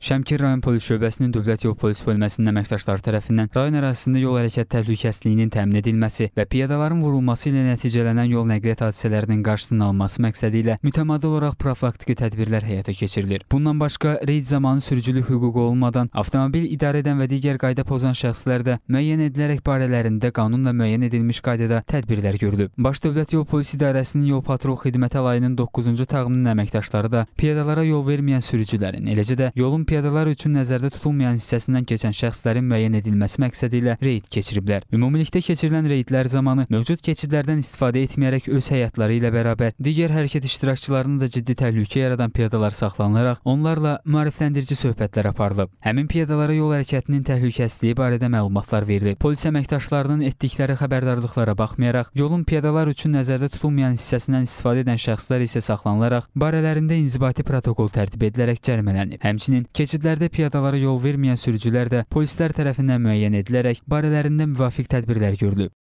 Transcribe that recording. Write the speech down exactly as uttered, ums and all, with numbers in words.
Şəmkir rayon polis şöbəsinin Dövlət Yol Polis bölməsinin əməkdaşları tərəfindən rayon ərazisində yol hərəkət təhlükəsizliyinin təmin edilməsi və piyadaların vurulması ilə nəticələnən yol nəqliyyat hadisələrinin qarşısının alınması məqsədi ilə mütəmadi olaraq profilaktiki tədbirlər həyata keçirilir. Bundan başqa, reyd zamanı sürücülük hüququ olmadan avtomobil idarə edən və digər qayda pozan şəxslər də müəyyən edilərək barələrində qanunla müəyyən edilmiş qaydada tədbirlər görülüb. Baş Dövlət Yol Polis İdarəsinin Yol Patrul Xidmət Alayının doqquzuncu tağımının əməkdaşları da piyadalara yol verməyən sürücülərin, eləcə də yolun piyadalar üçün nəzərdə tutulmayan hissəsindən keçən şəxslərin müəyyən edilməsi məqsədi ilə reyd keçiriblər. Ümumilikdə keçirilən reydlər zamanı mövcud keçidlərdən istifadə etməyərək öz həyatları ilə bərabər digər hərəkət iştirakçılarına da ciddi təhlükə yaradan piyadalar saxlanılaraq onlarla maarifləndirici söhbətlər aparılıb. Həmin piyadalara yol hərəkətinin təhlükəsizliyi barədə məlumatlar verilib. Polis əməkdaşlarının etdikləri xəbərdarlıqlara baxmayaraq, yolun piyadalar üçün nəzərdə tutulmayan hissəsindən istifadə edən şəxslər isə saxlanılaraq barələrində inzibati protokol tərtib edilərək cərimələnib. Həmçinin keçidlərdə piyadalara yol verməyən sürücülər də polislər tərəfindən müəyyən edilərək barələrində müvafiq tədbirlər görülüb.